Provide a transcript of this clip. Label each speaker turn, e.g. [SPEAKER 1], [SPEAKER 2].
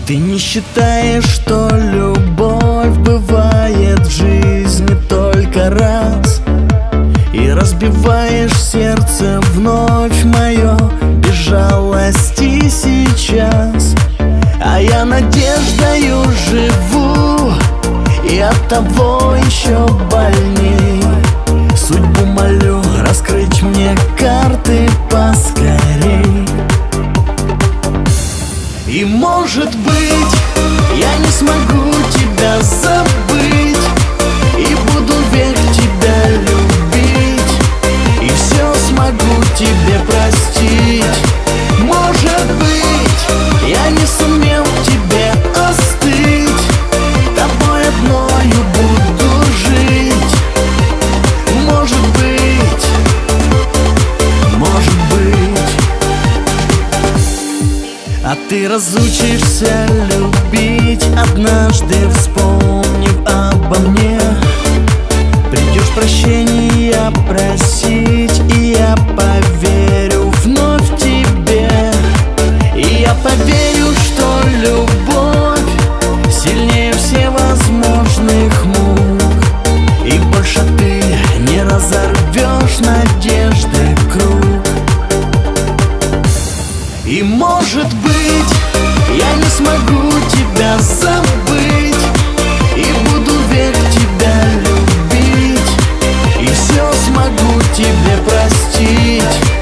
[SPEAKER 1] Ты не считаешь, что любовь бывает в жизни только раз, и разбиваешь сердце вновь мое без жалости сейчас. А я надеждою живу, и оттого еще больней. Судьбу молю раскрыть мне карты поскорей. И может быть, я не смогу тебя забыть, и буду век тебя любить, и все смогу тебе простить. Может быть, я не сумел тебе остыть, тобой одною буду жить. Может быть, может быть. А ты разучишься любить, однажды вспомнив обо мне. Придешь прощения просить, и я поверю вновь тебе. И я поверю, что любовь сильнее всевозможных мук, и больше ты не разорвешь надежды круг. И может быть, я не смогу тебя забыть, и буду век тебя любить, и все смогу тебе простить.